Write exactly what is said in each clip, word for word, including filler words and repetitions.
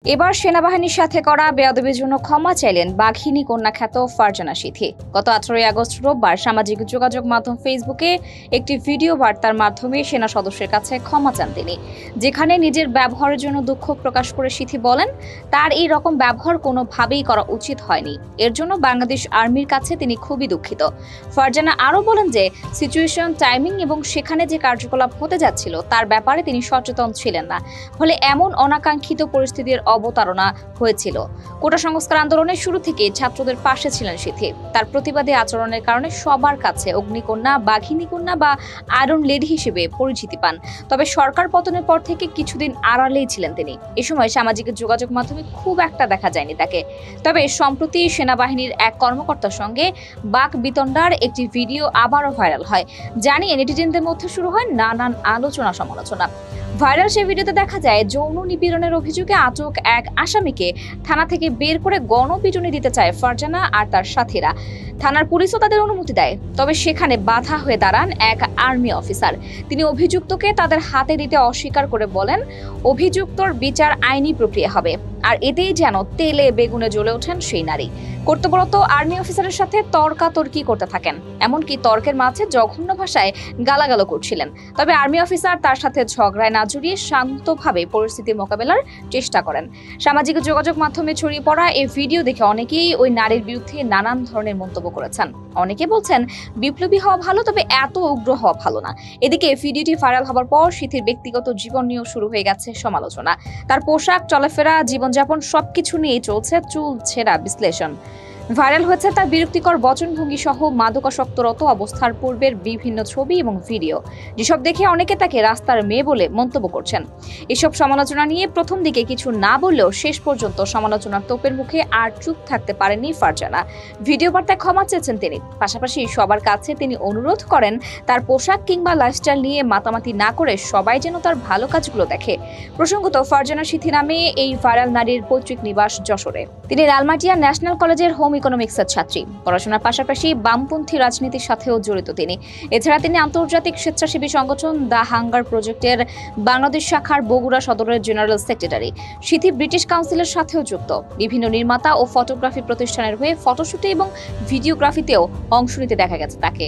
এবার সেনাবাহিনীর সাথে করা বেয়াদবির জন্য ক্ষমা চাইলেন বাঘিনী কন্যা খ্যাত ফারজানা সিথি। গত আঠারোই আগস্ট রোববার সামাজিক যোগাযোগ মাধ্যম ফেসবুকে একটি ভিডিও বার্তার মাধ্যমে সেনা সদস্যের কাছে ক্ষমা চান তিনি, যেখানে নিজের ব্যবহারের জন্য দুঃখ প্রকাশ করে সিথি বলেন তার এই রকম ব্যবহার কোনোভাবেই করা উচিত হয়নি। এর জন্য বাংলাদেশ আর্মির কাছে তিনি খুবই দুঃখিত। ফারজানা আরও বলেন যে সিচুয়েশন, টাইমিং এবং সেখানে যে কার্যকলাপ হতে যাচ্ছিল তার ব্যাপারে তিনি সচেতন ছিলেন না, ফলে এমন অনাকাঙ্ক্ষিত পরিস্থিতির অবতারণা হয়েছিল। কোটা সংস্কার আন্দোলনের শুরু থেকে ছাত্রদের পাশে ছিলেন সিথি। তার প্রতিবাদী আচরণের কারণে সবার কাছে অগ্নিকন্যা, বাঘিনী কন্যা বা আয়রন লেডি হিসেবে পরিচিতি পান। তবে সরকার পতনের পর থেকে কিছুদিন আড়ালেই ছিলেন তিনি। এ সময় সামাজিক যোগাযোগ মাধ্যমে খুব একটা দেখা যায়নি তাকে। তবে সম্প্রতি সেনাবাহিনীর এক কর্মকর্তার সঙ্গে বাক বিতণ্ডার একটি ভিডিও আবারও ভাইরাল হয়, জানিয়ে নেটিজেনদের মধ্যে শুরু হয় নানান আলোচনা সমালোচনা। ভাইরাল সেই ভিডিওতে দেখা যায় যৌন নিপীড়নের অভিযোগে আটক এক আসামিকে থানা থেকে বের করে গণপিটুনি দিতে চায় ফারজানা আর তার সাথীরা। থানার পুলিশও তাদের অনুমতি দেয়, তবে সেখানে বাধা হয়ে দাঁড়ান এক আর্মি অফিসার। তিনি অভিযুক্তকে তাদের হাতে দিতে অস্বীকার করে বলেন অভিযুক্তর বিচার আইনি প্রক্রিয়া হবে। আর এতেই যেন তেলে বেগুনে জ্বলে ওঠেন সেই নারী। কর্তব্যরত আর্মি অফিসারের সাথে তর্কাতর্কি করতে থাকেন, এমনকি তর্কের মাঝে জঘন্য ভাষায় গালাগালো করছিলেন। তবে আর্মি অফিসার তার সাথে ঝগড়ায় না জড়িয়ে শান্তভাবে পরিস্থিতি মোকাবেলার চেষ্টা করেন। সামাজিক যোগাযোগ মাধ্যমে ছড়িয়ে পড়া এই ভিডিও দেখে অনেকেই ওই নারীর বিরুদ্ধে নানান ধরনের মন্তব্য করেছেন। অনেকে বলছেন বিপ্লবী হওয়া ভালো, তবে এত উগ্র হওয়া ভালো না। এদিকে ভিডিওটি ভাইরাল হওয়ার পর সিথির ব্যক্তিগত জীবন নিয়েও শুরু হয়ে গেছে সমালোচনা। তার পোশাক, চলাফেরা, জীবনযাপন সবকিছু নিয়েই চলছে চুল ছেঁড়া বিশ্লেষণ। ভাইরাল হয়েছে তার বিরক্তিকর বচনভঙ্গি সহ মাদকাসক্তরত অবস্থার পূর্বের বিভিন্ন ছবি এবং ভিডিও, যেসব দেখে অনেকে তাকে রাস্তার মেয়ে বলে মন্তব্য করছেন। এসব সমালোচনা নিয়ে প্রথম দিকে কিছু না বললেও শেষ পর্যন্ত সমালোচনার তোপের মুখে আর চুপ থাকতে পারেননি ফারজানা। ভিডিও বার্তায় ক্ষমা চেয়েছেন তিনি। পাশাপাশি সবার কাছে তিনি অনুরোধ করেন তার পোশাক কিংবা লাইফস্টাইল নিয়ে মাতামাতি না করে সবাই যেন তার ভালো কাজগুলো দেখে। প্রসঙ্গত, ফারজানা সিথি নামে এই ভাইরাল নারীর পৈতৃক নিবাস যশোরে। তিনি লালমাটিয়া ন্যাশনাল কলেজের হোম ইকোনমিক্সের ছাত্রী। পড়াশোনার পাশাপাশি বামপন্থী রাজনীতির সাথেও জড়িত তিনি। এছাড়া তিনি আন্তর্জাতিক স্বেচ্ছাসেবী সংগঠন দ্য হাঙ্গার প্রজেক্টের বাংলাদেশ শাখার বগুড়া সদরের জেনারেল সেক্রেটারি। সিথি ব্রিটিশ কাউন্সিলের সাথেও যুক্ত। বিভিন্ন নির্মাতা ও ফটোগ্রাফি প্রতিষ্ঠানের হয়ে ফটোশুটে এবং ভিডিওগ্রাফিতেও অংশ নিতে দেখা গেছে তাকে।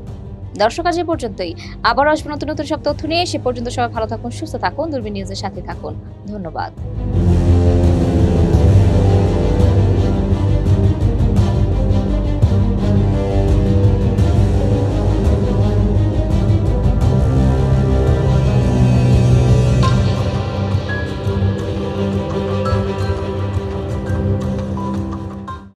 দর্শক, আজ এ পর্যন্তই। আবার আসবো নতুন নতুন সব তথ্য নিয়ে। সে পর্যন্ত সবাই ভালো থাকুন, সুস্থ থাকুন, দূরবীন নিউজের সাথে থাকুন। ধন্যবাদ।